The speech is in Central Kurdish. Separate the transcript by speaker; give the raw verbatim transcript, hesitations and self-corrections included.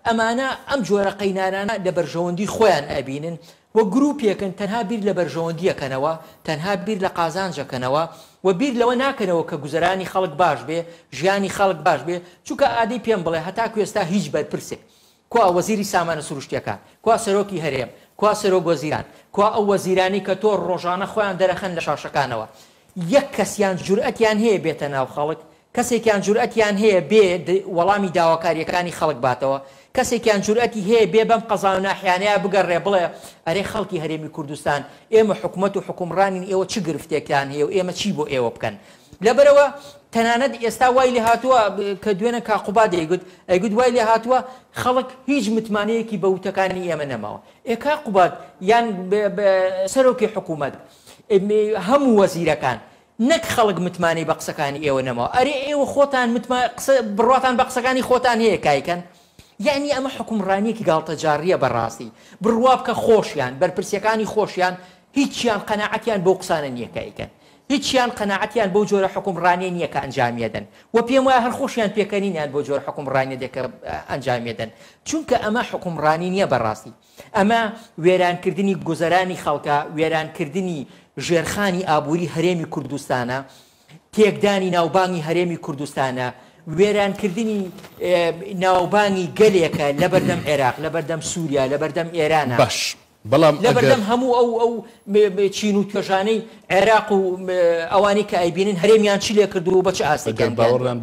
Speaker 1: ئەمانە ئەم جۆرە قەینانانە لە بەرژەوەندی خۆیان ئەبینن و گروپێکن تەنها بیر لە بەرژەوەندیەکەنەوە تەنها بیر لە قازانجەکەنەوە و بیر لەوە ناکەنەوە کە گوزەرانی خەڵک باش بێ ژیانی خەڵک باش بێ چونکە ئادەی پێم بڵێ هەتاکو ئێستا هیچ بەرپرسێ کوا وەزیری سامانە سروشتیەکان کوا سەرۆکی هەرێم کوا سەرۆک وەزیران کوا ئەو وەزیرانی کە تۆ ڕۆژانە خۆیان دەرەخەن لە شاشەکانەوە یەک کەسیان جورئەتیان هەیە بێتە ناو خەڵک کەسێکیان جورئەتیان هەیە بێ وەڵامی داواکاریەکانی خەڵک باتەوە کەسێکیان جورئەتی هەیە بێ بەم قەزا و ناحیانەیە بگەڕێ بڵێ ئەرێ خەڵکی هەرێمی کوردستان ئێمە حکوومەت و حکومڕانین ئێوە چ گرفتێکیان هەیە و ئێمە چی بۆ ئێوە بکەن لەبەرەوە تەنانەت ئێستا وای لێ هاتووە کە دوێنە کاقوبا دەیگوت ئەیگوت وای لێ هاتووە خەڵک هیچ متمانەیەکی بە وتەکانی ئێمە نەماوە ئێ کاقوبات یان سەرۆکی حکوومەت هەموو وەزیرەکان نەک خەڵک متمانەی بە قسەکانی ئێوە نەماوە ئەرێ ئێوە خۆتان بڕواتان بە قسەکانی خۆتان هەیە کایکەن یعنی ئەمە حکومڕانیەکی گاڵتەجاڕیە بەڕاستی بڕوا بکە خۆشیان بەرپرسیەکانی خۆشیان هیچیان قەناعەتیان بۆ قسانە نییە کایکەن هیچیان قەناعەتیان بەو جۆرە حکومڕانیە نییە کە ئەنجامیەدەن و پێم وایە هەر خۆشیان پێکەنینیان بۆ جۆرە حکومڕانیە دێکە ئەنجامیەدەن چونکە ئەمە حکومڕانی نییە بەڕاستی ئەمە وێرانکردنی گوزەرانی خەڵکە وێرانکردنی ژێرخانی ئابووری هەرێمی کوردستانە تێکدانی ناوبانگی هەرێمی کوردستانە وێرانکردنی ناوبانگی گەلێکە لە بەردەم عێراق لە بەردەم سووریا لە بەردەم ئێرانە
Speaker 2: باش بەڵام
Speaker 1: لە بەردەم هەموو ئەو ئەو چین و توێژانەی عێراق و ئەوانی کە ئەیبینن هەرێمیان چی لێ کردو و بە چ ئاستێکیان